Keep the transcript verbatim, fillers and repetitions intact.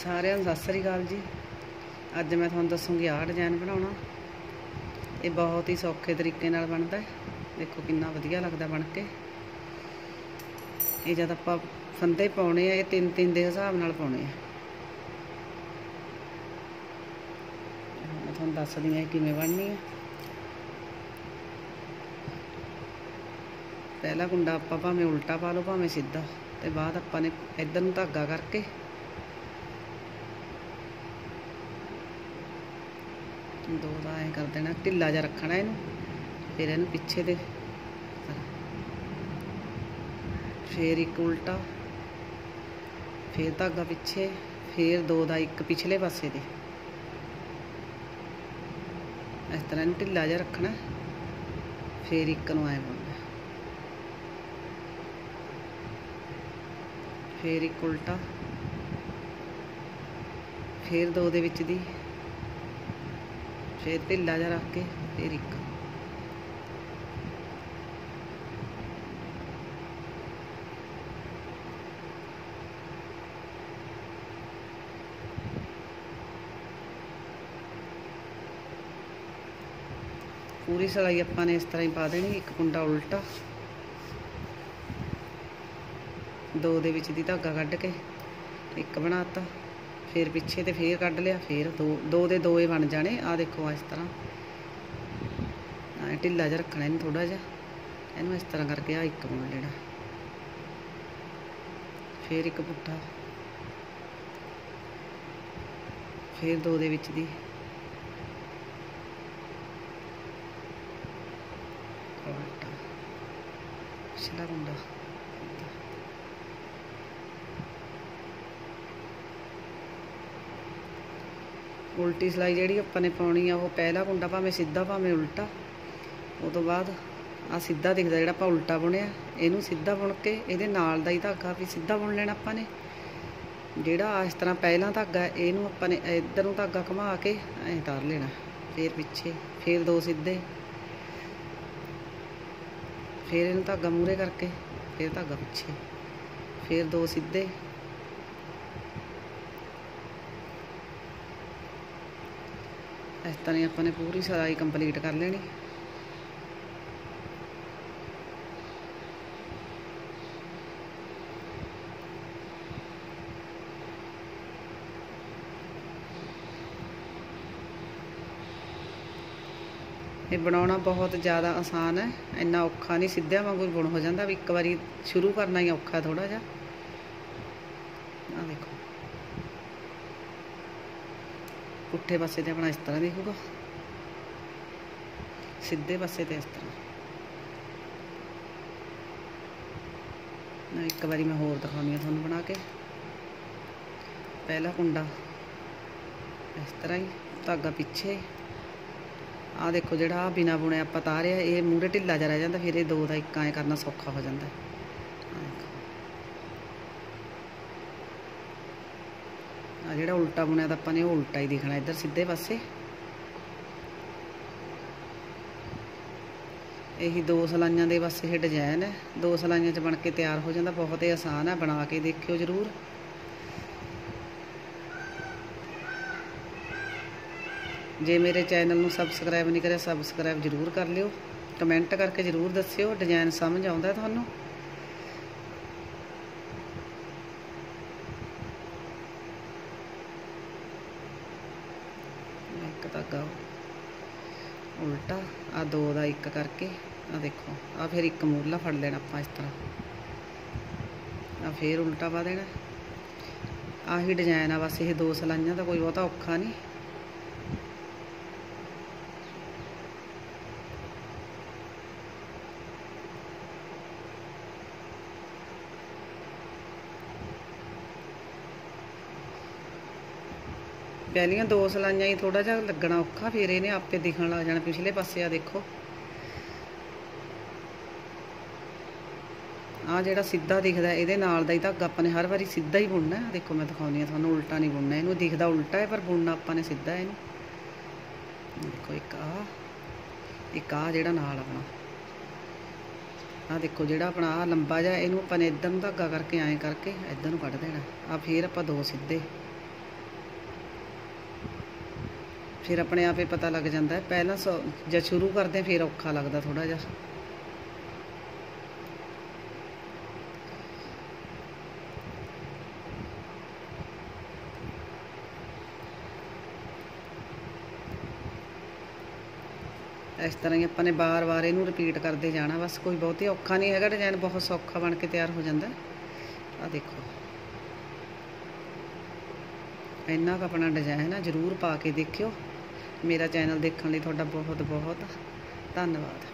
सारिਆਂ ਨੂੰ सत श्री अकाल जी। अज मैं तुहानूं दसूँगी आह डिजाइन बनाउणा। ये बहुत ही सौखे तरीके नाल बनदा है। देखो किन्ना वधिया लगदा बन के। ये जद आपां फंदे पाउणे आ, ये तीन तीन दे हिसाब नाल पाउणे आ। मैं तुहानूं दसदी आ किवें बननी है। पहला कुंडा आपां भावें उल्टा पा लो भावें सीधा, ते बाद आपां ने इधर नूं धागा करके दो दा ऐ कर देना, ढिला जा रखना इनू। फिर इनू पिछे दे, फिर एक उल्टा, फिर धागा पिछे, फिर दो दा एक पिछले पासे दे। इस तरह इनू ढिला जा रखना। फिर एक नूं ऐ बुनना, फिर एक उल्टा, फिर दो दे विच दी, फिर ढिला जा रख के, फिर एक। पूरी सिलाई आपां ने इस तरह ही पा देनी। एक कुंडा उल्टा, दो दे विच दी धागा कढ़ के एक बनाता, फिर पिछे ते फिर कढ़ लिया, फिर दो दो दे दो ही बन जाने। आ देखो इस तरह ढिला जा रखना इन्हूं थोड़ा जा, इन्हूं इस तरह करके आ एक बुन लेना। फिर एक पुट्ठा, फिर दो दे विच दी, उल्टा, पिछला कुंडा, उल्टी सिलाई जिहड़ी आपां ने पाउणी आ, वो पहला कुंडा भावें सीधा भावें उल्टा। उस तो बाद आ सीधा दिखदा जिहड़ा आपां उल्टा बुनिया, इहनूं सीधा बुन के इहदे नाल दा ही धागा भी सीधा बुन लेना आपां ने। जिहड़ा इस तरह पहला धागा इहनूं आपां ने इधर नूं धागा घुमा के ऐ तार लेना। फिर पिछे, फिर दो सीधे, फिर इहनूं धागा मूहरे करके, फिर धागा पिछे, फिर दो सीधे, इस तरह आपां ने पूरी सिलाई कंप्लीट कर लेनी। ये बनाउणा बहुत ज़्यादा आसान है, इन्ना औखा नहीं। सीधा वांगू बुण हो जाता, भी एक बारी शुरू करना ही औखा थोड़ा जा। आ देखो पुट्ठे पासे ते अपना इस तरह दिखूगा, सीधे पासे ते इस तरह। एक बारी मैं होर दिखानी तुहानूं बना के। पहला कुंडा इस तरह ही, धागा पिछे। आ देखो जिहड़ा आ बिना बुने आपां तारिया, ये मूहरे ढिला जा रह जाता, फिर ये दो दा एक ऐ करना सौखा हो जाता है। आ जिहड़ा उल्टा बुनिया तां आपां ने उल्टा ही दिखना इधर सीधे पासे। यही दो सलाइयां दे बस ये डिजाइन है। दो सलाइयां च बन के तैयार हो जाता, बहुत ही आसान है। बना के देखियो जरूर। जे मेरे चैनल नूं सबसक्राइब नहीं करे, सबसक्राइब जरूर कर लियो। कमेंट करके जरूर दस्सियो डिजाइन समझ आउंदा तुहानूं। एक धागा उल्टा, आ दो दा एक करके, आ देखो आ फिर एक मूरला फड़ लेना आपां इस तरह। आ फिर उल्टा पा देना। आही डिजाइन आ बस। ये दो सलाइयां दा कोई बहुता औखा नहीं। पहलियां दो सलाइयां ही थोड़ा जिहा लगना औखा, फिर इहने आपे दिखण लग जाना पिछले पासे। आ देखो आ जिहड़ा सीधा दिखदा इहदे नाल दा ही धागा आपां ने हर वारी सीधा ही बुनना। देखो मैं दिखाउणी आ तुहानूं, उल्टा नहीं बुनना। इहनूं दिखदा उल्टा है पर बुनना आपां ने सीधा। इहनूं देखो एक आ, एक आ जिहड़ा नाल अपना आ देखो जिहड़ा अपना आ लंबा जिहा, इहनूं आपां ने इधर नूं धागा करके ऐं करके इधर नूं कढ़ देना। आ फिर आपां दो सीधे, फिर अपने आप ही पता लग जाता है। पहला सौ जब शुरू करते हैं फिर औखा लगता थोड़ा जिहा। इस तरह ही अपने बार बार इनू रिपीट करते जाना बस। कोई बहुत ही औखा नहीं है, डिजाइन बहुत सौखा बन के तैयार हो जाता है। आ देखो इन्ना का अपना डिजाइन है, जरूर पा के देखियो। मेरा चैनल देखने लिए तुहाडा बहुत बहुत धन्यवाद।